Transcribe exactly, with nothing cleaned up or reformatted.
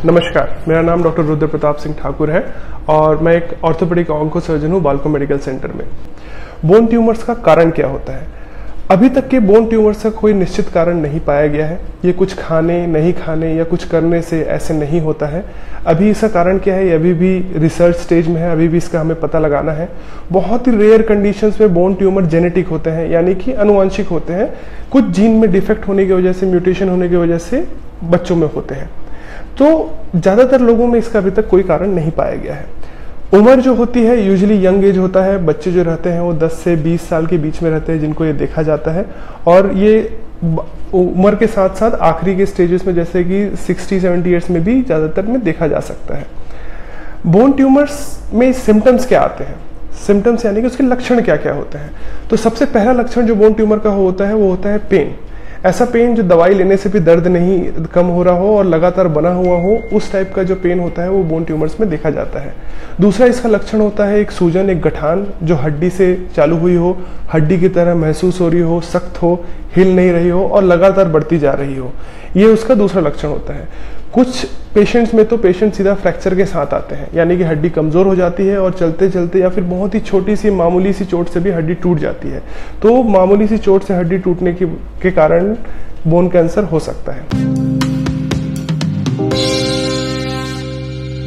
नमस्कार, मेरा नाम डॉक्टर रुद्र प्रताप सिंह ठाकुर है और मैं एक ऑर्थोपेडिक ऑन्को सर्जन हूँ बालको मेडिकल सेंटर में। बोन ट्यूमर्स का कारण क्या होता है? अभी तक के बोन ट्यूमर्स का कोई निश्चित कारण नहीं पाया गया है। ये कुछ खाने, नहीं खाने या कुछ करने से ऐसे नहीं होता है। अभी इसका कारण क्या है, ये अभी भी रिसर्च स्टेज में है, अभी भी इसका हमें पता लगाना है। बहुत ही रेयर कंडीशंस में बोन ट्यूमर जेनेटिक होते हैं, यानी कि आनुवंशिक होते हैं। कुछ जीन में डिफेक्ट होने की वजह से, म्यूटेशन होने की वजह से बच्चों में होते हैं। तो ज़्यादातर लोगों में इसका अभी तक कोई कारण नहीं पाया गया है। उम्र जो होती है यूजुअली यंग एज होता है। बच्चे जो रहते हैं वो दस से बीस साल के बीच में रहते हैं जिनको ये देखा जाता है, और ये उम्र के साथ साथ आखिरी के स्टेजेस में जैसे कि साठ सत्तर ईयर्स में भी ज़्यादातर में देखा जा सकता है। बोन ट्यूमर्स में सिम्टम्स क्या आते हैं? सिम्टम्स यानी कि उसके लक्षण क्या क्या होते हैं? तो सबसे पहला लक्षण जो बोन ट्यूमर का होता है वो होता है पेन। ऐसा पेन जो दवाई लेने से भी दर्द नहीं कम हो रहा हो और लगातार बना हुआ हो, उस टाइप का जो पेन होता है वो बोन ट्यूमर्स में देखा जाता है। दूसरा इसका लक्षण होता है एक सूजन, एक गठान जो हड्डी से चालू हुई हो, हड्डी की तरह महसूस हो रही हो, सख्त हो, हिल नहीं रही हो और लगातार बढ़ती जा रही हो। ये उसका दूसरा लक्षण होता है। कुछ पेशेंट्स में तो पेशेंट सीधा फ्रैक्चर के साथ आते हैं, यानी कि हड्डी कमज़ोर हो जाती है और चलते चलते या फिर बहुत ही छोटी सी मामूली सी चोट से भी हड्डी टूट जाती है। तो मामूली सी चोट से हड्डी टूटने की के कारण बोन कैंसर हो सकता है।